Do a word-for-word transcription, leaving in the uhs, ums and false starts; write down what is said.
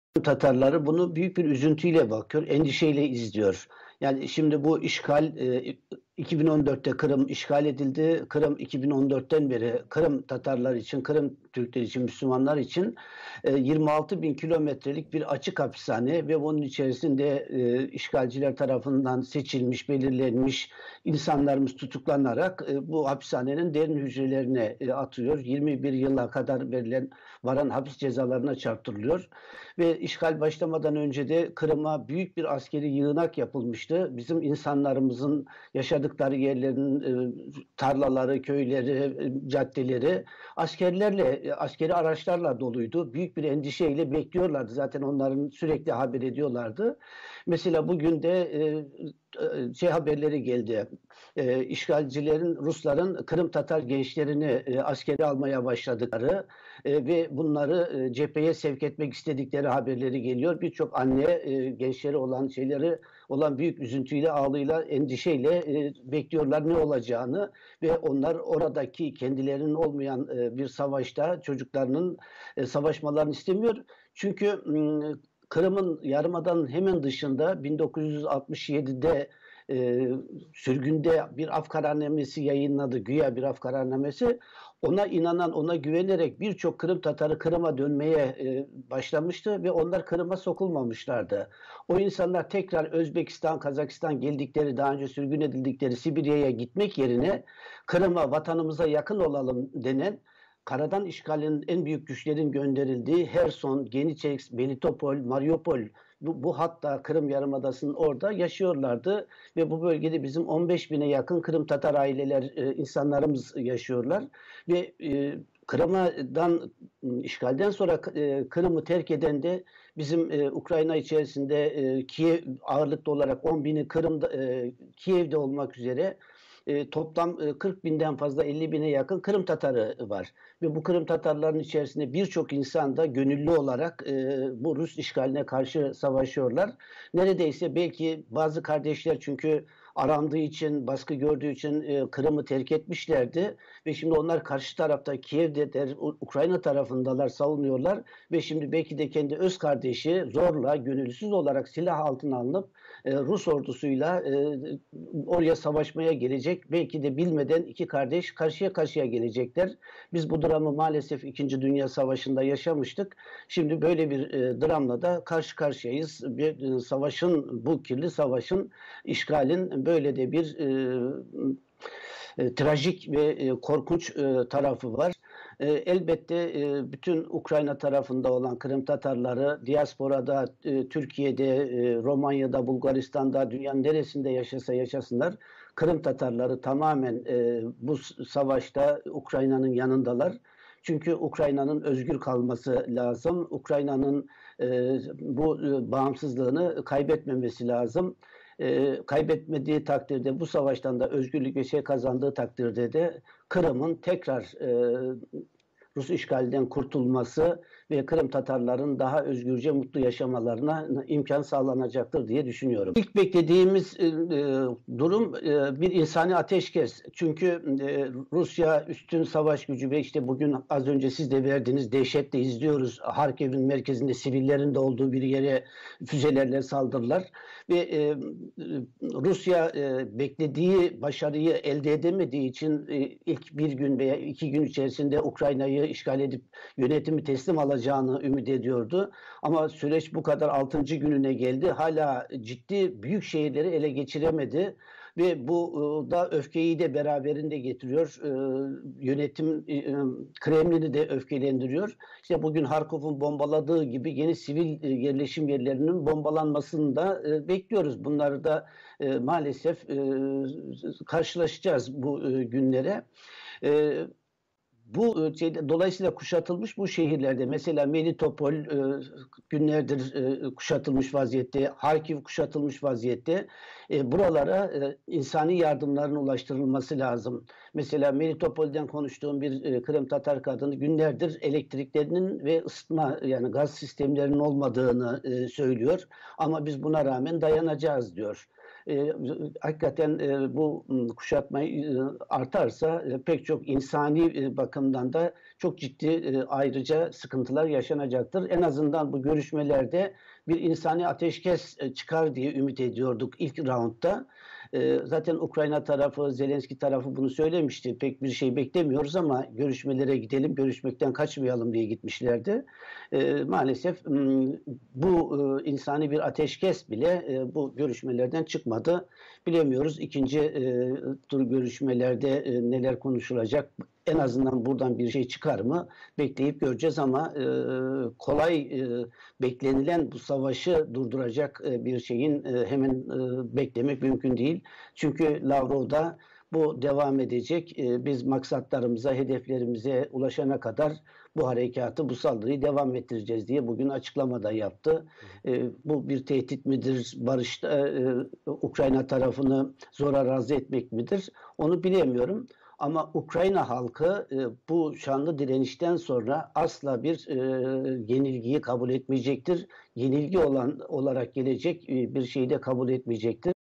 Tatarları bunu büyük bir üzüntüyle bakıyor, endişeyle izliyor. Yani şimdi bu işgal e, iki bin on dörtte Kırım işgal edildi. Kırım iki bin on dörtten beri Kırım Tatarlar için, Kırım Türkler için, Müslümanlar için e, yirmi altı bin kilometrelik bir açık hapishane ve bunun içerisinde e, işgalciler tarafından seçilmiş, belirlenmiş insanlarımız tutuklanarak e, bu hapishanenin derin hücrelerine e, atılıyor. yirmi bir yıla kadar verilen varan hapis cezalarına çarptırılıyor. Ve işgal başlamadan önce de Kırım'a büyük bir askeri yığınak yapılmıştı. Bizim insanlarımızın yaşadıkları yerlerin e, tarlaları, köyleri, e, caddeleri askerlerle, e, askeri araçlarla doluydu. Büyük bir endişeyle bekliyorlardı. Zaten onların sürekli haber ediyorlardı. Mesela bugün de e, e, şey haberleri geldi. E, işgalcilerin, Rusların Kırım Tatar gençlerini e, askeri almaya başladıkları e, ve bunları e, cepheye sevk etmek istedikleri haberleri geliyor. Birçok anne e, gençleri olan şeyleri olan büyük üzüntüyle, ağlıyla, endişeyle e, bekliyorlar ne olacağını ve onlar oradaki kendilerinin olmayan e, bir savaşta çocuklarının e, savaşmalarını istemiyor. Çünkü m, Kırım'ın Yarımada'nın hemen dışında bin dokuz yüz altmış yedide e, sürgünde bir af kararnamesi yayınladı. Güya bir af kararnamesi. Ona inanan, ona güvenerek birçok Kırım Tatarı Kırım'a dönmeye e, başlamıştı ve onlar Kırım'a sokulmamışlardı. O insanlar tekrar Özbekistan, Kazakistan geldikleri, daha önce sürgün edildikleri Sibirya'ya gitmek yerine Kırım'a, vatanımıza yakın olalım denen karadan işgalin en büyük güçlerin gönderildiği Herson, Geniçeks, Melitopol, Mariupol bu, bu hatta Kırım Yarımadası'nın orada yaşıyorlardı ve bu bölgede bizim on beş bine yakın Kırım Tatar aileler, e, insanlarımız yaşıyorlar ve e, Kırım'dan işgalden sonra e, Kırım'ı terk eden de bizim e, Ukrayna içerisinde e, Kiev ağırlıklı olarak on bini Kırım'da e, Kiev'de olmak üzere e, toplam e, kırk binden fazla elli bine yakın Kırım Tatarı var. Ve bu Kırım Tatarların içerisinde birçok insan da gönüllü olarak e, bu Rus işgaline karşı savaşıyorlar. Neredeyse belki bazı kardeşler çünkü arandığı için, baskı gördüğü için e, Kırım'ı terk etmişlerdi. Ve şimdi onlar karşı tarafta Kiev'de de Ukrayna tarafındalar, savunuyorlar. Ve şimdi belki de kendi öz kardeşi zorla, gönüllüsüz olarak silah altına alınıp e, Rus ordusuyla e, oraya savaşmaya gelecek. Belki de bilmeden iki kardeş karşıya karşıya gelecekler. Biz bu dramı maalesef İkinci Dünya Savaşı'nda yaşamıştık. Şimdi böyle bir e, dramla da karşı karşıyayız. Bir e, savaşın, bu kirli savaşın, işgalin böyle de bir e, e, trajik ve e, korkunç e, tarafı var. E, elbette e, bütün Ukrayna tarafında olan Kırım Tatarları, diasporada, e, Türkiye'de, e, Romanya'da, Bulgaristan'da, dünyanın neresinde yaşasa yaşasınlar, Kırım Tatarları tamamen e, bu savaşta Ukrayna'nın yanındalar. Çünkü Ukrayna'nın özgür kalması lazım. Ukrayna'nın e, bu e, bağımsızlığını kaybetmemesi lazım. E, kaybetmediği takdirde, bu savaştan da özgürlük ve şey kazandığı takdirde de Kırım'ın tekrar e, Rus işgalinden kurtulması ve Kırım Tatarların daha özgürce mutlu yaşamalarına imkan sağlanacaktır diye düşünüyorum. İlk beklediğimiz e, durum e, bir insani ateşkes. Çünkü e, Rusya üstün savaş gücü ve işte bugün az önce siz de verdiğiniz dehşetle izliyoruz. Harkiv'in merkezinde sivillerin de olduğu bir yere füzelerle saldırılar ve e, Rusya e, beklediği başarıyı elde edemediği için e, ilk bir gün veya iki gün içerisinde Ukrayna'yı işgal edip yönetimi teslim alacağını ümit ediyordu. Ama süreç bu kadar altıncı gününe geldi. Hala ciddi büyük şehirleri ele geçiremedi. Ve bu da öfkeyi de beraberinde getiriyor. Yönetim Kremlin'i de öfkelendiriyor. İşte bugün Harkov'un bombaladığı gibi yeni sivil yerleşim yerlerinin bombalanmasını da bekliyoruz. Bunları da maalesef karşılaşacağız bu günlere. Bu şeyde, dolayısıyla kuşatılmış bu şehirlerde mesela Melitopol e, günlerdir e, kuşatılmış vaziyette, Harkiv kuşatılmış vaziyette. E, buralara e, insani yardımların ulaştırılması lazım. Mesela Melitopol'den konuştuğum bir e, Kırım Tatar kadını günlerdir elektriklerinin ve ısıtma yani gaz sistemlerinin olmadığını e, söylüyor. Ama biz buna rağmen dayanacağız diyor. e, hakikaten e, bu kuşatma e, artarsa e, pek çok insani e, bakımdan da çok ciddi e, ayrıca sıkıntılar yaşanacaktır. En azından bu görüşmelerde bir insani ateşkes e, çıkar diye ümit ediyorduk ilk roundda. E, zaten Ukrayna tarafı, Zelenski tarafı bunu söylemişti. Pek bir şey beklemiyoruz ama görüşmelere gidelim, görüşmekten kaçmayalım diye gitmişlerdi. E, maalesef m, bu e, insani bir ateşkes bile e, bu görüşmelerden çıkmadı. Bilemiyoruz ikinci e, tur görüşmelerde e, neler konuşulacak. En azından buradan bir şey çıkar mı bekleyip göreceğiz ama e, kolay e, beklenilen bu savaşı durduracak e, bir şeyin e, hemen e, beklemek mümkün değil. Çünkü Lavrov'da bu devam edecek. E, biz maksatlarımıza, hedeflerimize ulaşana kadar bu harekatı, bu saldırıyı devam ettireceğiz diye bugün açıklamada yaptı. E, bu bir tehdit midir? Barışta e, Ukrayna tarafını zora razı etmek midir? Onu bilemiyorum. Ama Ukrayna halkı e, bu şanlı direnişten sonra asla bir e, yenilgiyi kabul etmeyecektir. Yenilgi olan olarak gelecek e, bir şeyi de kabul etmeyecektir.